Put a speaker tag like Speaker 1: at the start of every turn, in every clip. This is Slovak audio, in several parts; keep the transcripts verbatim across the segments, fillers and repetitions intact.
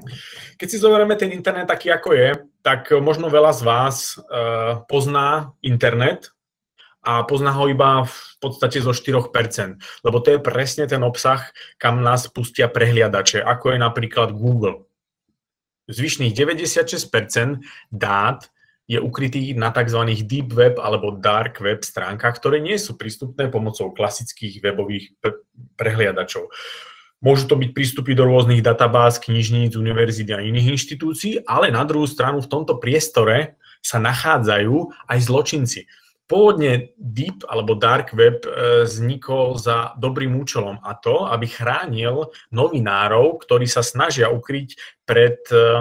Speaker 1: Keď si zoberieme ten internet taký, ako je, tak možno veľa z vás uh, pozná internet a pozná ho iba v podstate zo štyri percentá, lebo to je presne ten obsah, kam nás pustia prehliadače, ako je napríklad Google. Zvyšných deväťdesiatšesť percent dát je ukrytých na tzv. Deep web alebo dark web stránkach, ktoré nie sú prístupné pomocou klasických webových prehliadačov. Môžu to byť prístupy do rôznych databáz, knižníc, univerzít a iných inštitúcií, ale na druhú stranu v tomto priestore sa nachádzajú aj zločinci. Pôvodne Deep alebo Dark Web vznikol za dobrým účelom, a to, aby chránil novinárov, ktorí sa snažia ukryť pred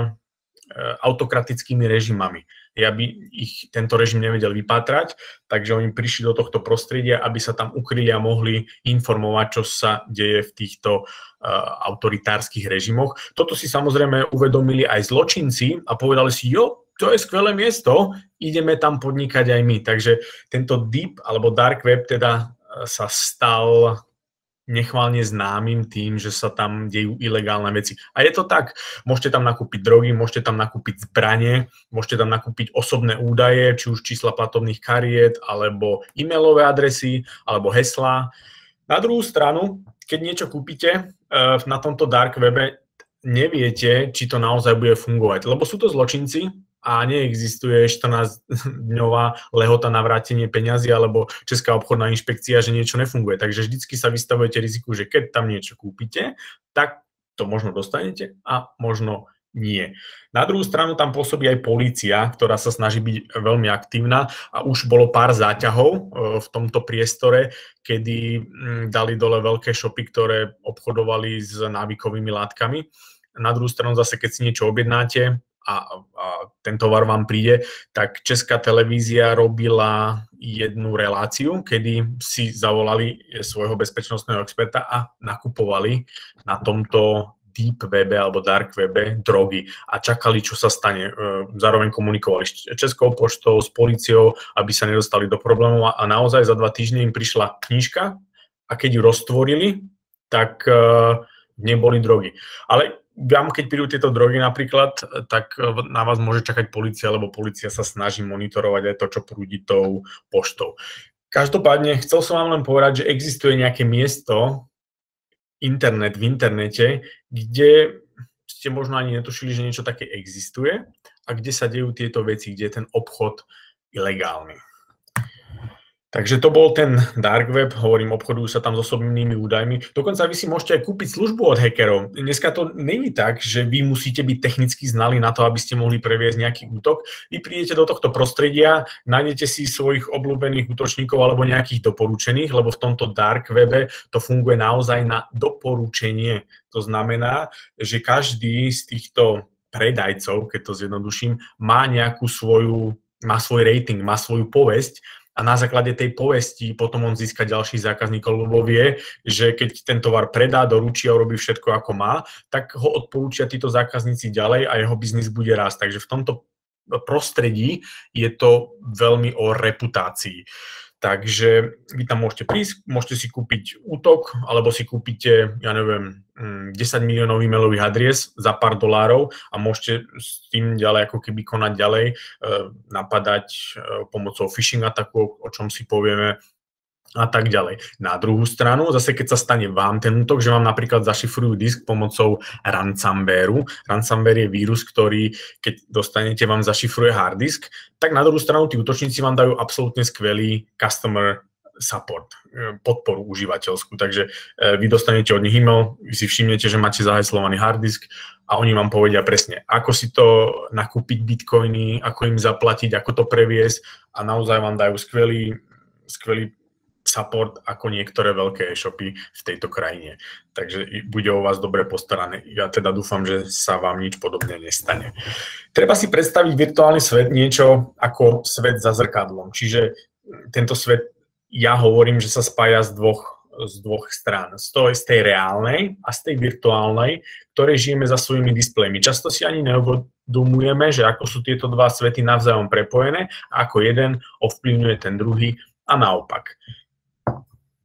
Speaker 1: autokratickými režimami, aby ich tento režim nevedel vypátrať, takže oni prišli do tohto prostredia, aby sa tam ukryli a mohli informovať, čo sa deje v týchto uh, autoritárskych režimoch. Toto si samozrejme uvedomili aj zločinci a povedali si, jo, to je skvelé miesto, ideme tam podnikať aj my. Takže tento Deep alebo Dark Web teda sa stal nechválne známym tým, že sa tam dejú ilegálne veci. A je to tak, môžete tam nakúpiť drogy, môžete tam nakúpiť zbranie, môžete tam nakúpiť osobné údaje, či už čísla platobných kariet, alebo e-mailové adresy, alebo heslá. Na druhú stranu, keď niečo kúpite na tomto dark webe, neviete, či to naozaj bude fungovať, lebo sú to zločinci, a neexistuje štrnásťdňová lehota na vrátenie peňazí alebo Česká obchodná inšpekcia, že niečo nefunguje. Takže vždycky sa vystavujete riziku, že keď tam niečo kúpite, tak to možno dostanete a možno nie. Na druhú stranu tam pôsobí aj polícia, ktorá sa snaží byť veľmi aktívna a už bolo pár záťahov v tomto priestore, kedy dali dole veľké shopy, ktoré obchodovali s návykovými látkami. Na druhú stranu zase, keď si niečo objednáte, A, a ten tovar vám príde, tak Česká televízia robila jednu reláciu, kedy si zavolali svojho bezpečnostného experta a nakupovali na tomto deep webe alebo dark webe drogy a čakali, čo sa stane. Zároveň komunikovali s Českou poštou, s políciou, aby sa nedostali do problémov a naozaj za dva týždne im prišla knižka a keď ju roztvorili, tak uh, neboli drogy. Ale vám, keď prídu tieto drogy napríklad, tak na vás môže čakať polícia, lebo polícia sa snaží monitorovať aj to, čo prúdi tou poštou. Každopádne, chcel som vám len povedať, že existuje nejaké miesto, internet v internete, kde ste možno ani netušili, že niečo také existuje a kde sa dejú tieto veci, kde je ten obchod ilegálny. Takže to bol ten dark web, hovorím, obchodujú sa tam s osobnými údajmi. Dokonca vy si môžete aj kúpiť službu od hackerov. Dneska to není tak, že vy musíte byť technicky znali na to, aby ste mohli previesť nejaký útok. Vy prídete do tohto prostredia, nájdete si svojich obľúbených útočníkov alebo nejakých doporučených, lebo v tomto dark webe to funguje naozaj na doporučenie. To znamená, že každý z týchto predajcov, keď to zjednoduším, má nejakú svoju, má svoj rating, má svoju povesť, a na základe tej povesti potom on získa ďalších zákazníkov, lebo vie, že keď ten tovar predá, doručí a urobí všetko ako má, tak ho odporúčia títo zákazníci ďalej a jeho biznis bude rásť. Takže v tomto prostredí je to veľmi o reputácii. Takže vy tam môžete prísť, môžete si kúpiť útok, alebo si kúpite, ja neviem, desať miliónov e-mailových adries za pár dolárov a môžete s tým ďalej ako keby konať ďalej, napadať pomocou phishing ataku, o čom si povieme, a tak ďalej. Na druhú stranu, zase keď sa stane vám ten útok, že vám napríklad zašifrujú disk pomocou ransomwareu. Ransomware je vírus, ktorý, keď dostanete, vám zašifruje hard disk, tak na druhú stranu tí útočníci vám dajú absolútne skvelý customer support, podporu užívateľskú. Takže vy dostanete od nich e-mail, vy si všimnete, že máte zaheslovaný hard disk a oni vám povedia presne, ako si to nakúpiť bitcoiny, ako im zaplatiť, ako to previesť a naozaj vám dajú skvelý, skvelý support ako niektoré veľké e-shopy v tejto krajine. Takže bude o vás dobre postarané. Ja teda dúfam, že sa vám nič podobne nestane. Treba si predstaviť virtuálny svet niečo ako svet za zrkadlom. Čiže tento svet, ja hovorím, že sa spája z dvoch, z dvoch strán. Z, toho, z tej reálnej a z tej virtuálnej, ktoré žijeme za svojimi displejmi. Často si ani neuvedomujeme, že ako sú tieto dva svety navzájom prepojené a ako jeden ovplyvňuje ten druhý a naopak.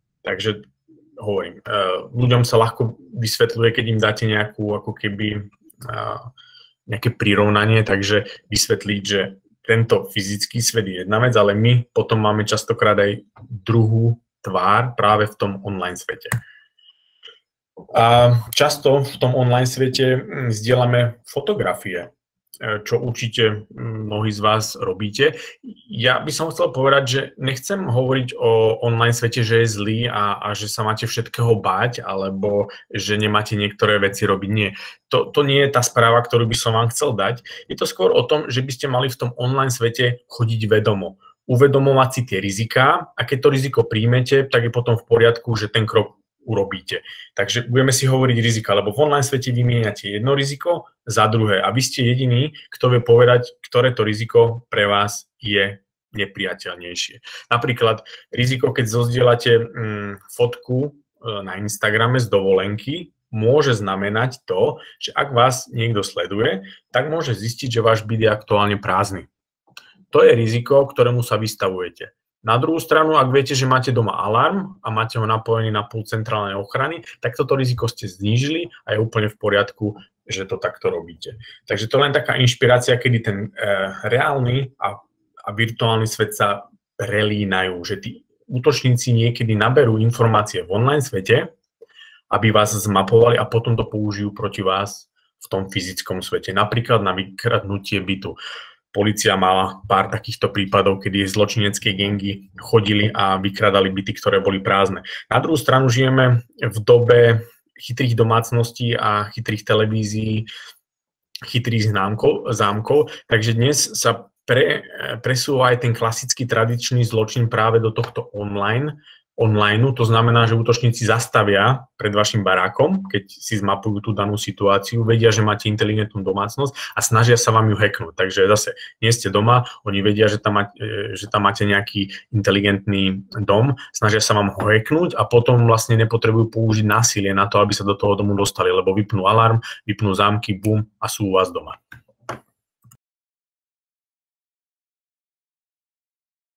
Speaker 1: Takže hovorím, ľuďom sa ľahko vysvetľuje, keď im dáte nejakú ako keby nejaké prirovnanie, takže vysvetliť, že tento fyzický svet je jedna vec, ale my potom máme častokrát aj druhú tvár práve v tom online svete. A často v tom online svete zdieľame fotografie, čo určite mnohí z vás robíte. Ja by som chcel povedať, že nechcem hovoriť o online svete, že je zlý a, a že sa máte všetkého báť, alebo že nemáte niektoré veci robiť. Nie. To, to nie je tá správa, ktorú by som vám chcel dať. Je to skôr o tom, že by ste mali v tom online svete chodiť vedomo. Uvedomovať si tie riziká a keď to riziko príjmete, tak je potom v poriadku, že ten krok urobíte. Takže budeme si hovoriť rizika, lebo v online svete vymieňate jedno riziko za druhé a vy ste jediný, kto vie povedať, ktoré to riziko pre vás je nepriateľnejšie. Napríklad riziko, keď zozdielate mm, fotku na Instagrame z dovolenky, môže znamenať to, že ak vás niekto sleduje, tak môže zistiť, že váš byt je aktuálne prázdny. To je riziko, ktorému sa vystavujete. Na druhú stranu, ak viete, že máte doma alarm a máte ho napojený na pult centrálnej ochrany, tak toto riziko ste znížili a je úplne v poriadku, že to takto robíte. Takže to je len taká inšpirácia, kedy ten e, reálny a, a virtuálny svet sa prelínajú, že tí útočníci niekedy naberú informácie v online svete, aby vás zmapovali a potom to použijú proti vás v tom fyzickom svete. Napríklad na vykradnutie bytu. Polícia mala pár takýchto prípadov, kedy zločinecké gangy chodili a vykradali byty, ktoré boli prázdne. Na druhú stranu žijeme v dobe chytrých domácností a chytrých televízií, chytrých známkov, zámkov, takže dnes sa pre, presúva aj ten klasický tradičný zločin práve do tohto online, online, to znamená, že útočníci zastavia pred vašim barákom, keď si zmapujú tú danú situáciu, vedia, že máte inteligentnú domácnosť a snažia sa vám ju hacknúť. Takže zase nie ste doma, oni vedia, že tam, máte, že tam máte nejaký inteligentný dom, snažia sa vám ho hacknúť a potom vlastne nepotrebujú použiť násilie na to, aby sa do toho domu dostali, lebo vypnú alarm, vypnú zámky, bum a sú u vás doma.